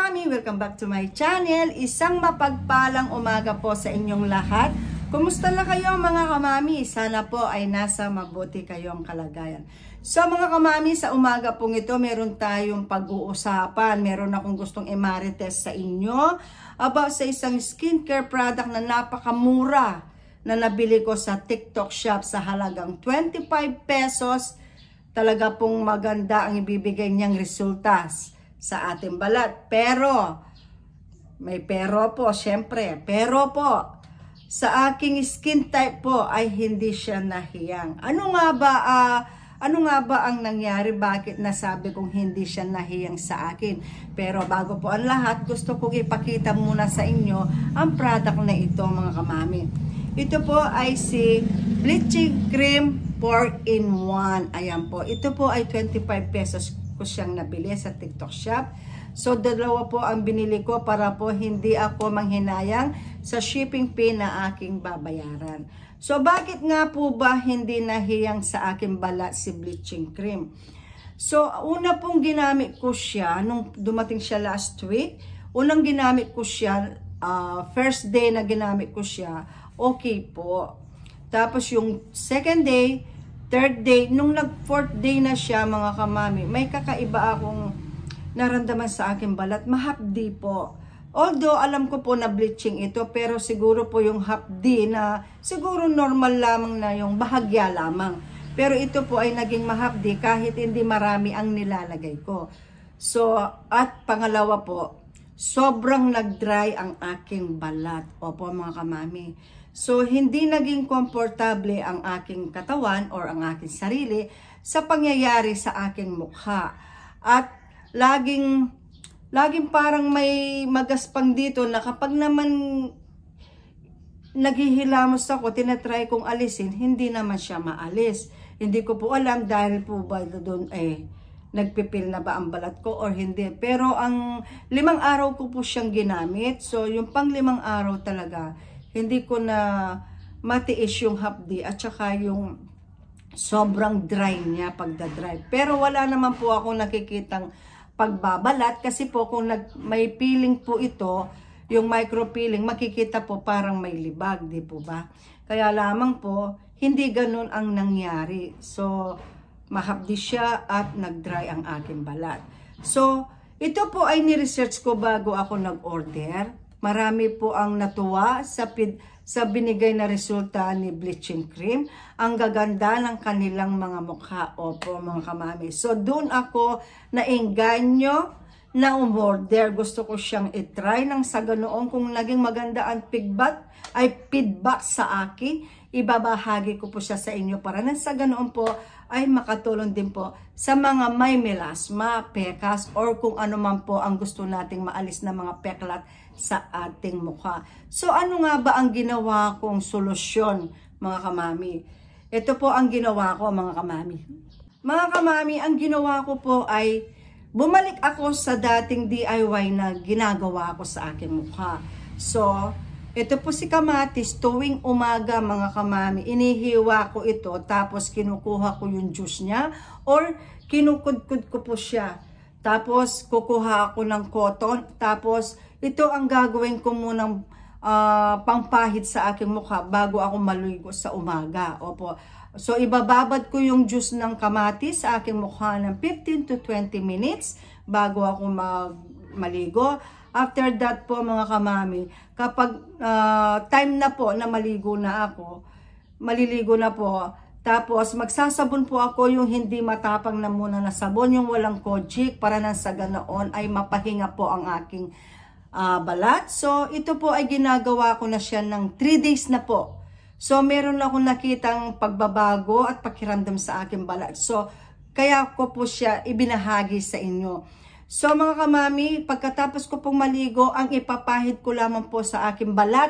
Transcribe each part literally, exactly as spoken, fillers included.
kamami, welcome back to my channel. Isang mapagpalang umaga po sa inyong lahat. Kumusta na kayo mga kamami? Sana po ay nasa mabuti kayong kalagayan. So mga kamami, sa umaga pong ito meron tayong pag-uusapan. Meron akong gustong i-marites sa inyo about sa isang skincare product na napakamura na nabili ko sa TikTok shop sa halagang twenty-five pesos. Talaga pong maganda ang ibibigay niyang resultas sa ating balat. Pero, may pero po, syempre. Pero po, sa aking skin type po ay hindi siya nahiyang. Ano nga ba, uh, ano nga ba ang nangyari? Bakit nasabi kong hindi siya nahiyang sa akin? Pero bago po ang lahat, gusto kong ipakita muna sa inyo ang product na ito mga kamami. Ito po ay si Bleaching Cream four in one. Ayan po. Ito po ay twenty-five pesos ko siyang nabili sa TikTok shop. So, dalawa po ang binili ko para po hindi ako manghinayang sa shipping fee na aking babayaran. So, bakit nga po ba hindi nahiyang sa aking balat si bleaching cream? So, una pong ginamit ko siya nung dumating siya last week. Unang ginamit ko siya, uh, first day na ginamit ko siya, okay po. Tapos yung second day, third day, nung nag-fourth day na siya mga kamami, may kakaiba akong naramdaman sa aking balat. Mahapdi po. Although alam ko po na bleaching ito, pero siguro po yung hapdi na siguro normal lamang na yung bahagya lamang. Pero ito po ay naging mahapdi kahit hindi marami ang nilalagay ko. So, at pangalawa po, sobrang nag-dry ang aking balat. Opo mga kamami. So, hindi naging komportable ang aking katawan or ang aking sarili sa pangyayari sa aking mukha. At laging, laging parang may magaspang dito na kapag naman naghihilamos ako, tinatry kong alisin, hindi naman siya maalis. Hindi ko po alam dahil po ba doon eh, nagpipil na ba ang balat ko or hindi. Pero ang limang araw ko po siyang ginamit. So, yung pang limang araw talaga, hindi ko na matiis yung hapdi at saka yung sobrang dry niya pagdadry. Pero wala naman po ako nakikitang pagbabalat kasi po kung nag, may peeling po ito, yung micro peeling, makikita po parang may libag, di po ba? Kaya lamang po, hindi ganun ang nangyari. So, mahapdi siya at nag-dry ang aking balat. So, ito po ay ni-research ko bago ako nag-order. Marami po ang natuwa sa, sa binigay na resulta ni bleaching cream. Ang gaganda ng kanilang mga mukha. Opo mga kamami. So doon ako nainganyo na umorder. Gusto ko siyang itry nang sa ganoon kung naging maganda ang feedback, ay feedback sa akin. Ibabahagi ko po siya sa inyo para nang sa ganoon po ay makatulong din po sa mga may melasma, pekas, or kung ano man po ang gusto nating maalis na mga peklat sa ating mukha. So ano nga ba ang ginawa kong solusyon mga kamami? Ito po ang ginawa ko mga kamami. Mga kamami, ang ginawa ko po ay bumalik ako sa dating D I Y na ginagawa ko sa aking mukha. So, ito po si kamatis, tuwing umaga mga kamami, inihiwa ko ito, tapos kinukuha ko yung juice niya, or kinukudkud ko po siya. Tapos, kukuha ako ng cotton, tapos, ito ang gagawin ko munang uh, pangpahid sa aking mukha bago ako maligo sa umaga. Opo. So, ibababad ko yung juice ng kamatis sa aking mukha ng fifteen to twenty minutes bago ako mag maligo. After that po mga kamami, kapag uh, time na po na maligo na ako, maliligo na po, tapos magsasabon po ako yung hindi matapang na muna na sabon, yung walang kojic, para nang sa ganoon ay mapahinga po ang aking uh, balat. So ito po ay ginagawa ko na siya ng three days na po. So meron ako nakitang pagbabago at pakiramdam sa aking balat. So kaya ko po siya ibinahagi sa inyo. So mga kamami, pagkatapos ko pong maligo, ang ipapahid ko lamang po sa aking balat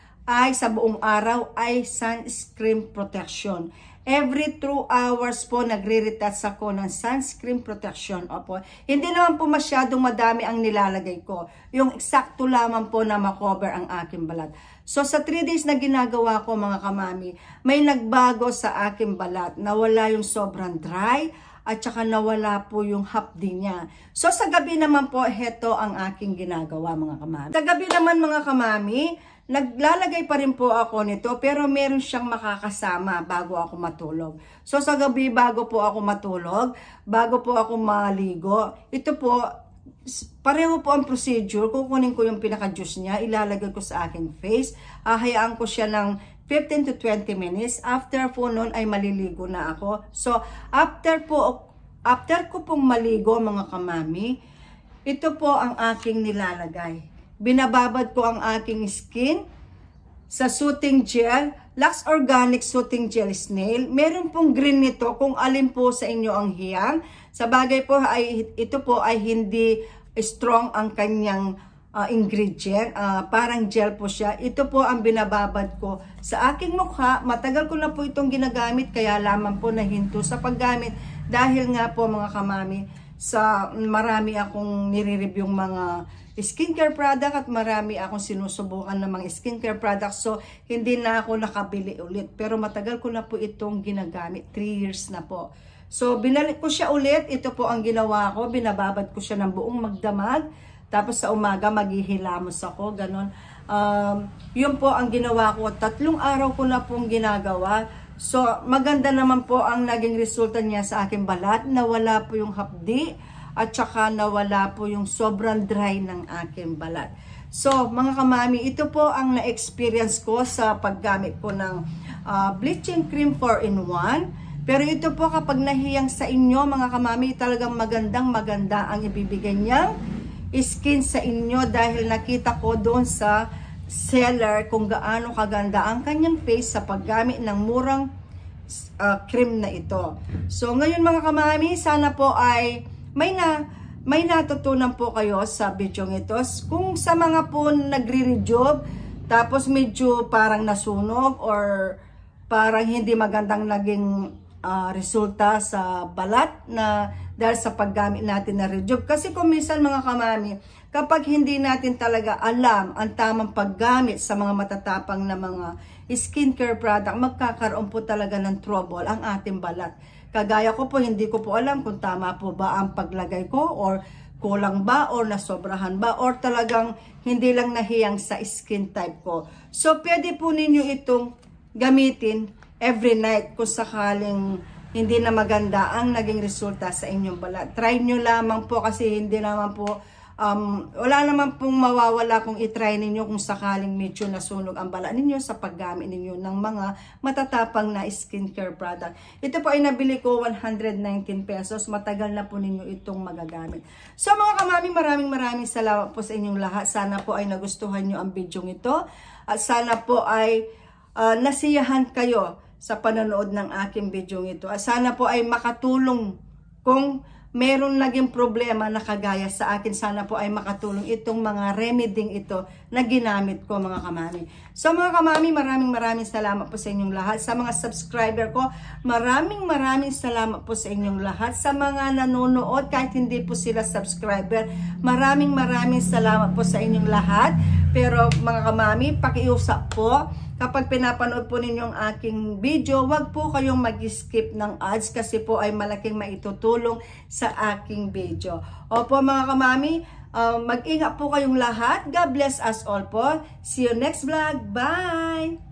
ay sa buong araw ay sunscreen protection. Every two hours po nagre-retouch ako ng sunscreen protection. Opo. Hindi naman po masyadong madami ang nilalagay ko. Yung eksakto lamang po na makover ang aking balat. So sa three days na ginagawa ko mga kamami, may nagbago sa aking balat. Nawala yung sobrang dry at saka nawala po yung hapdi niya. So sa gabi naman po, heto ang aking ginagawa mga kamami. Sa gabi naman mga kamami, naglalagay pa rin po ako nito pero meron siyang makakasama bago ako matulog. So sa gabi bago po ako matulog, bago po ako maligo, ito po, pareho po ang procedure. Kukunin ko yung pinaka-juice niya, ilalagay ko sa aking face, ahayaan ko siya ng fifteen to twenty minutes. After po nun ay maliligo na ako. So, after po, after ko pong maligo mga kamami, ito po ang aking nilalagay. Binababad ko ang aking skin sa soothing gel, Lux Organic Soothing Gel Snail. Meron pong green nito kung alin po sa inyo ang hiyang. Sa bagay po, ay, ito po ay hindi strong ang kanyang Uh, ingredient, uh, parang gel po siya. Ito po ang binababad ko sa aking mukha. Matagal ko na po itong ginagamit, kaya lamang po nahinto sa paggamit dahil nga po mga kamami, sa marami akong nire-review mga skincare product at marami akong sinusubukan ng mga skincare products, so hindi na ako nakabili ulit. Pero matagal ko na po itong ginagamit, three years na po. So binalik ko siya ulit. Ito po ang ginawa ko, binababad ko siya ng buong magdamag. Tapos sa umaga, maghihilamos ako, ganon. Um, yun po ang ginawa ko. Tatlong araw ko na pong ginagawa. So, maganda naman po ang naging resulta niya sa aking balat. Nawala po yung hapdi at saka nawala po yung sobrang dry ng aking balat. So, mga kamami, ito po ang na-experience ko sa paggamit ko ng uh, bleaching cream four in one. Pero ito po kapag nahiyang sa inyo, mga kamami, talagang magandang maganda ang ibibigay niyang skin sa inyo dahil nakita ko doon sa seller kung gaano kaganda ang kanyang face sa paggamit ng murang uh, cream na ito. So ngayon mga kamami, sana po ay may na may natutunan po kayo sa video ito. Kung sa mga po nagre-rejob tapos medyo parang nasunog or parang hindi magandang naging uh, resulta sa balat na dahil sa paggamit natin na rejuve. Kasi kung minsan mga kamami, kapag hindi natin talaga alam ang tamang paggamit sa mga matatapang na mga skincare product, magkakaroon po talaga ng trouble ang ating balat. Kagaya ko po, hindi ko po alam kung tama po ba ang paglagay ko or kulang ba or nasobrahan ba or talagang hindi lang nahiyang sa skin type ko. So, pwede po ninyo itong gamitin every night kung sakaling hindi na maganda ang naging resulta sa inyong balat. Try nyo lamang po kasi hindi naman po, um, wala naman pong mawawala kung itry ninyo kung sakaling medyo nasunog ang balat ninyo sa paggamit ninyo ng mga matatapang na skincare product. Ito po ay nabili ko one hundred nineteen pesos. Matagal na po ninyo itong magagamit. So mga kamami, maraming maraming salamat po sa inyong lahat. Sana po ay nagustuhan nyo ang video ito. At sana po ay uh, nasiyahan kayo sa panonood ng aking video ito. Sana po ay makatulong kung meron naging problema na kagaya sa akin. Sana po ay makatulong itong mga remedy ito na ginamit ko mga kamami. So mga kamami, maraming maraming salamat po sa inyong lahat. Sa mga subscriber ko, maraming maraming salamat po sa inyong lahat. Sa mga nanonood, kahit hindi po sila subscriber, maraming maraming salamat po sa inyong lahat. Pero mga kamami, pakiusap po, kapag pinapanood po ninyong aking video, wag po kayong mag-skip ng ads kasi po ay malaking maitutulong sa aking video. Opo mga kamami, uh, mag-ingat po kayong lahat. God bless us all po. See you next vlog. Bye!